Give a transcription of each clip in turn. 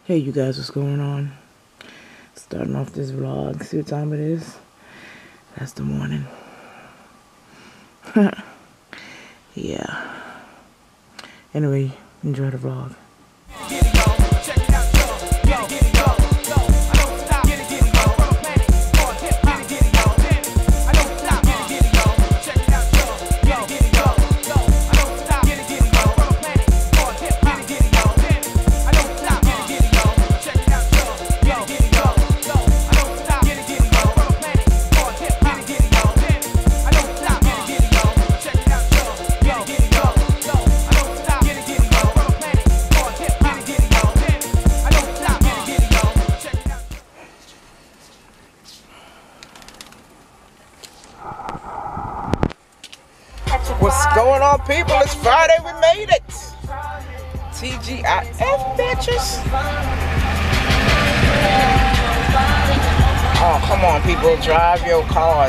Hey you guys, what's going on? Starting off this vlog. See what time it is? That's the morning. Yeah. Anyway, enjoy the vlog. What's going on, people? It's Friday. We made it. TGIF, bitches. Oh, come on, people. Drive your cars.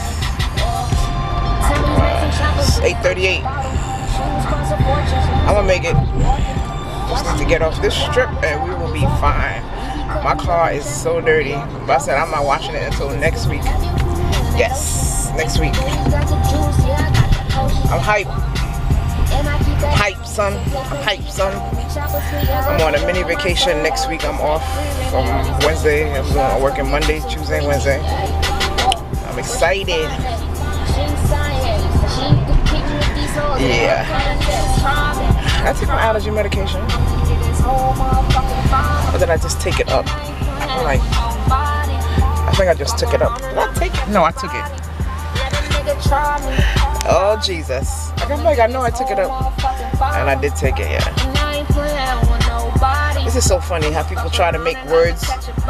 It's 8:38. I'm gonna make it. Just need to get off this strip and we will be fine. My car is so dirty. But I said I'm not washing it until next week. Yes, next week. I'm hype. I'm hype, son. I'm hype, son. I'm on a mini vacation next week. I'm off from Wednesday. I'm working Monday, Tuesday, Wednesday. I'm excited. Yeah. I take my allergy medication. Or did I just take it up? I think I just took it up. Did I take it? No, I took it. Oh Jesus. I know I took it up. And I did take it, yeah. This is so funny how people try to make words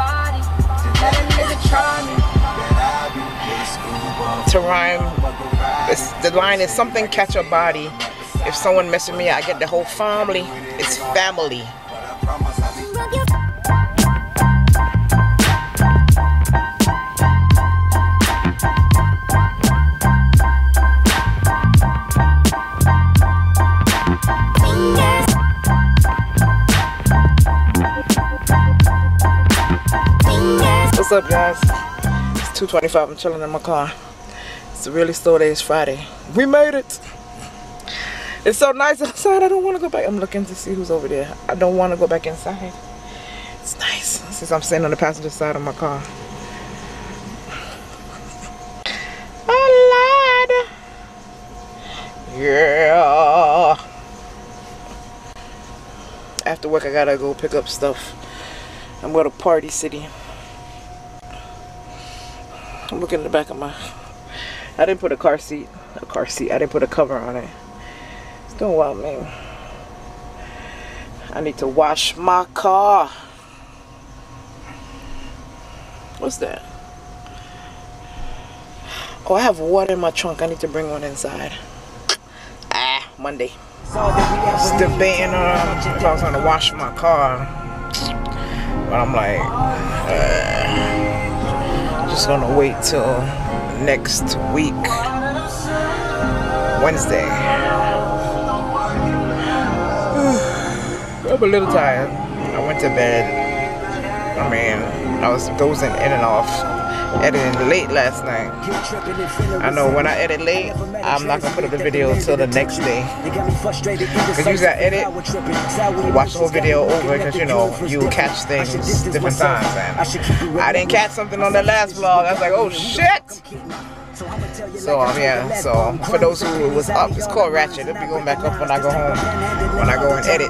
to rhyme. The line is something catch a body. If someone mess with me, I get the whole family. It's family. What's up, guys? It's 2:25. I'm chilling in my car. It's a really slow day. It's Friday. We made it. It's so nice outside. I don't want to go back. I'm looking to see who's over there. I don't want to go back inside. It's nice since I'm sitting on the passenger side of my car. Oh Lord. Yeah. After work, I gotta go pick up stuff. I'm going to Party City. I'm looking in the back of my... I didn't put a car seat. I didn't put a cover on it. It's doing well, man. I need to wash my car. What's that? Oh, I have water in my trunk. I need to bring one inside. Monday. Just debating if I was going to wash my car. But I'm like... just gonna wait till next week, Wednesday. I'm a little tired. I went to bed. I mean, I was dozing in and off, editing late last night. I know when I edit late, I'm not gonna put up the video until the next day. Because usually I edit, you watch the whole video over because you know, you catch things different times. And I didn't catch something on the last vlog. I was like, oh shit! So yeah, so for those who was up, it's called Ratchet. It'll be going back up when I go home, when I go and edit.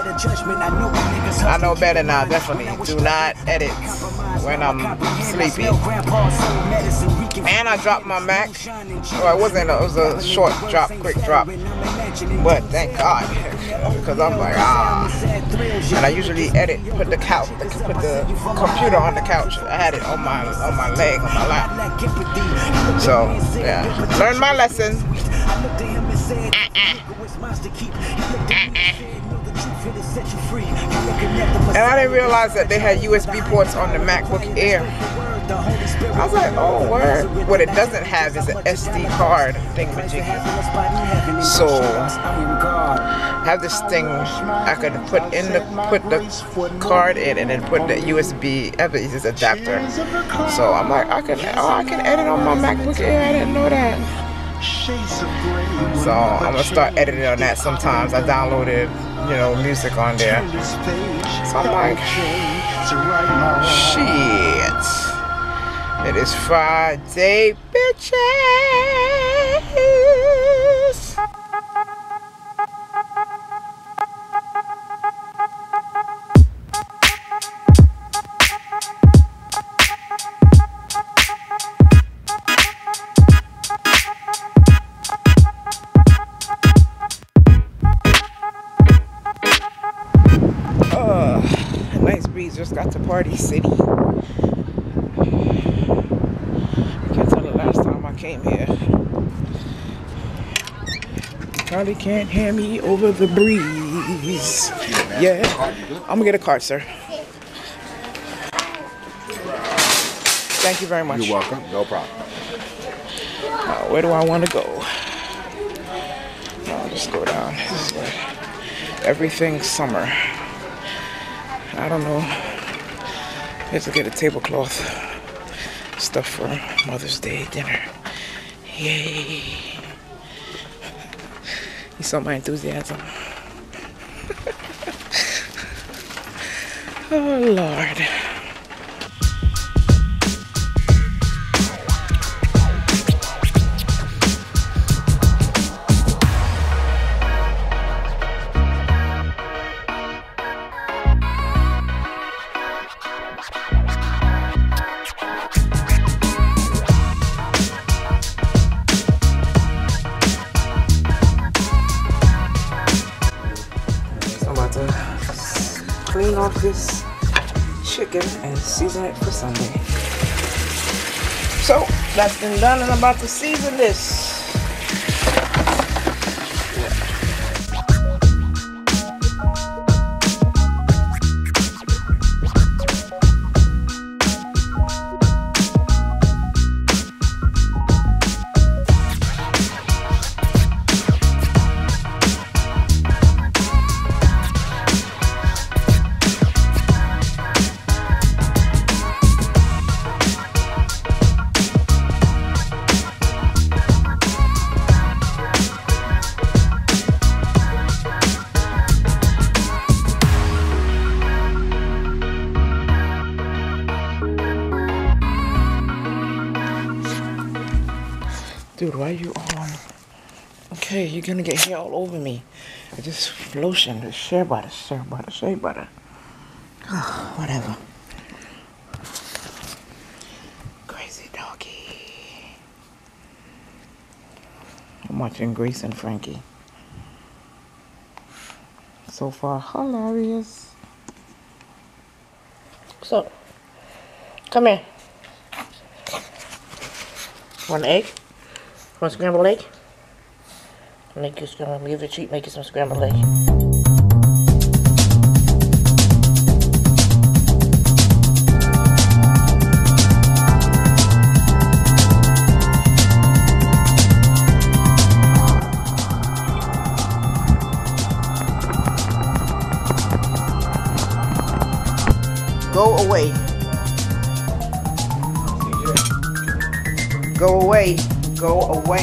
I know better now, definitely. Do not edit when I'm sleepy. And I dropped my Mac. Well, it was a short drop, quick drop. But thank God, because I'm like, And I usually edit, put the computer on the couch. I had it on my leg, on my lap. So yeah, learn my lesson. And I didn't realize that they had USB ports on the MacBook Air. I was like, oh, word. What it doesn't have is an SD card thingamajiggy. So I have this thing I could put the card in and then put the USB this adapter. So I'm like, I can edit on my MacBook Air. I didn't know that. So I'm gonna start editing on that sometimes. I downloaded, you know, music on there. So I'm like, shit. It is Friday, bitches. Nice breeze just got to Party City. I can't tell the last time I came here. You probably can't hear me over the breeze. Yeah, I'm gonna get a card, sir. Thank you very much. You're welcome. No problem. Where do I want to go? I'll just go down. Everything summer. I don't know. Let's get a tablecloth. Stuff for Mother's Day dinner. Yay. You saw my enthusiasm. Oh, Lord. Clean off this chicken and season it for Sunday. So that's been done, and I'm about to season this. Dude, why are you on? Okay, you're gonna get hair all over me. I just lotion, the shea butter, shea butter. Oh, whatever. Crazy doggy. I'm watching Grace and Frankie. So far, hilarious. So, come here. Want an egg? Want scrambled egg? Make you scrambled. Leave the treat. Make you some scrambled egg. Go away. Go away. Go away.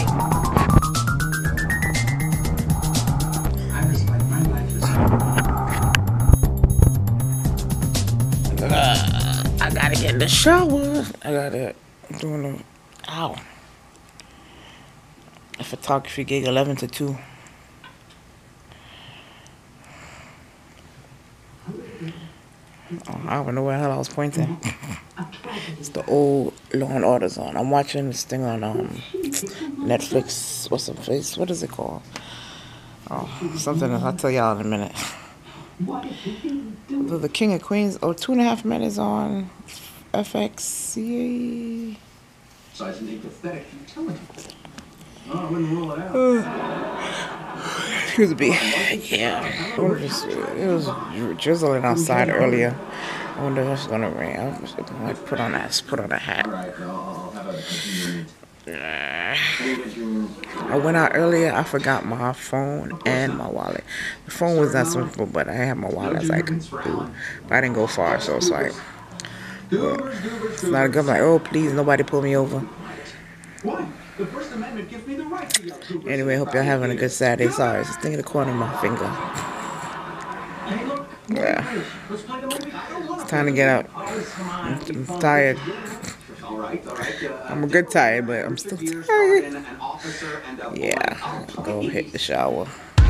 I gotta get in the shower. I gotta doing a ow. A photography gig 11 to 2. Oh, I don't know where the hell I was pointing. It's the old Law and Order's on. I'm watching this thing on Netflix. What's the place? What is it called? Oh, something else. I'll tell y'all in a minute. The King of Queens. Oh, 2.5 Men is on FX. Yay. Pathetic intelligence. Oh, I wouldn't rule it out. Excuse me. Yeah. It was drizzling outside earlier. I wonder if it's gonna rain. I might put on a hat. I went out earlier. I forgot my phone and my wallet. The phone was not simple, but I had my wallet. I was like, ooh. But I didn't go far, so it's like, it's not good. I'm like, oh, please, nobody pull me over. Anyway, hope y'all having a good Saturday. Sorry, it's a thing in the corner of my finger. Yeah. It's time to get out. I'm tired. I'm a good tired, but I'm still tired. Yeah, go hit the shower.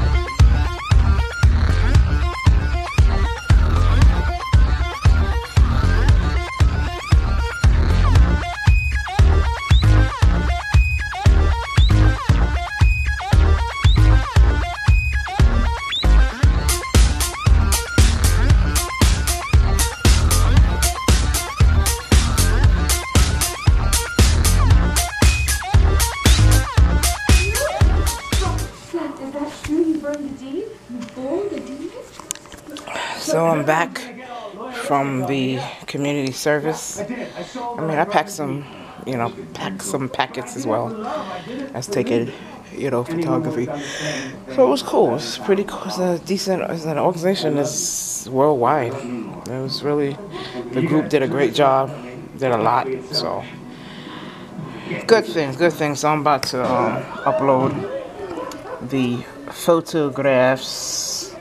So I'm back from the community service. I mean, I packed some, packets as well as taking, photography. So it was cool. It's pretty cool. It's a decent, an organization that's worldwide. It was really, the group did a great job, did a lot. So good things. So I'm about to upload the photographs.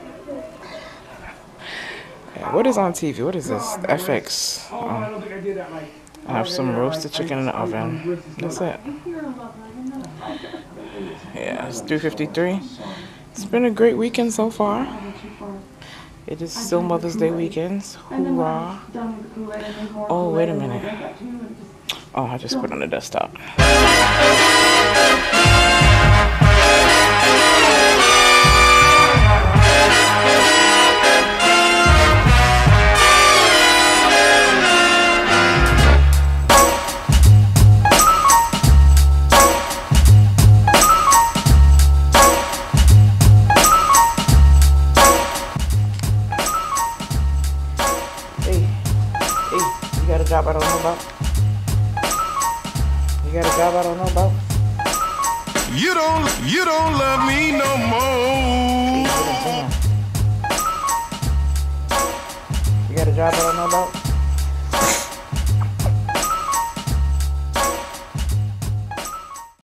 What is on TV? What is this? FX. I have some roasted chicken in the oven. That's it. Yeah, it's 3:53. It's been a great weekend so far. It is still Mother's Day weekend. Hoorah. Oh, wait a minute. Oh, I just put it on the desktop. You got a job I don't know about? You got a job I don't know about? You don't love me no more. You got a job I don't know about?